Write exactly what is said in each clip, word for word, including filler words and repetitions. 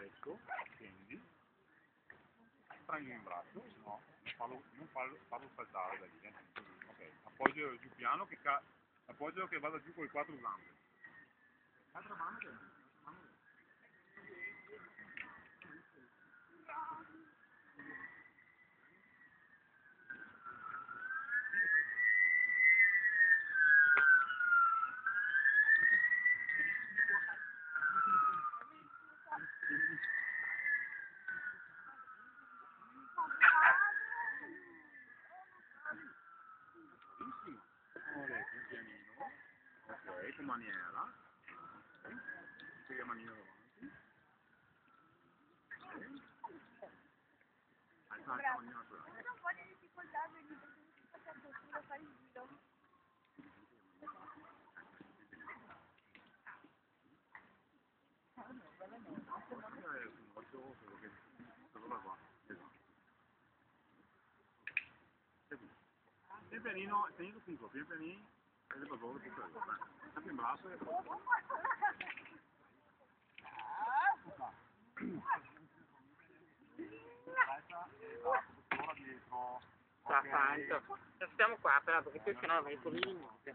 adesso, scendi, prendi in braccio, no, non farlo, non farlo, farlo saltare da lì, eh. Ok, appoggialo giù piano, che ca appoggialo che vada giù con le quattro gambe. L'altra mano che l'altra mano bravissimo. Ora, pian pianino, ok, con maniera, ok, metti la manina davanti, ok, alza la manina sulla. Ho un po' di difficoltà perché mi faccio solo fare il giro. Pian pianino, tenilo piccolo, pian pianino, e le padrone piccolo, sempre in braccio e poi. Sta tanto. Stiamo qua però perché poi sennò vai con il niente.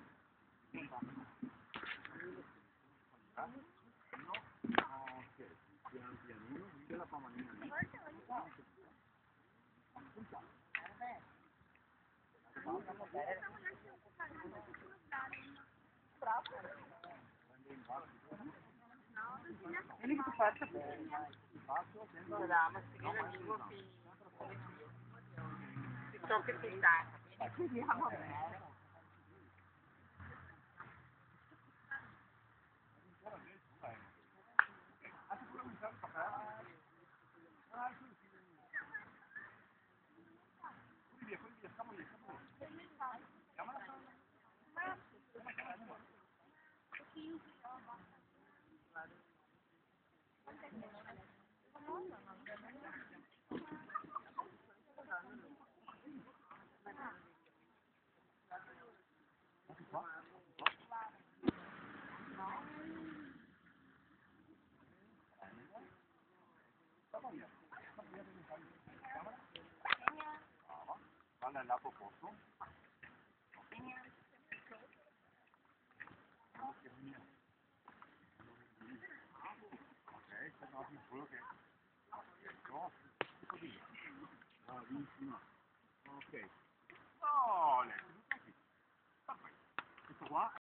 Pian pianino, guida la tua manina lì. Vieni che ti faccio bene. La mascherina vivo che si so che sei stanca. Vediamo bene. Guarda il lato opposto. Ok, sta no, quello che aspetto. Così. Bravissima. Ok. Sole. Perfetto. Questo qua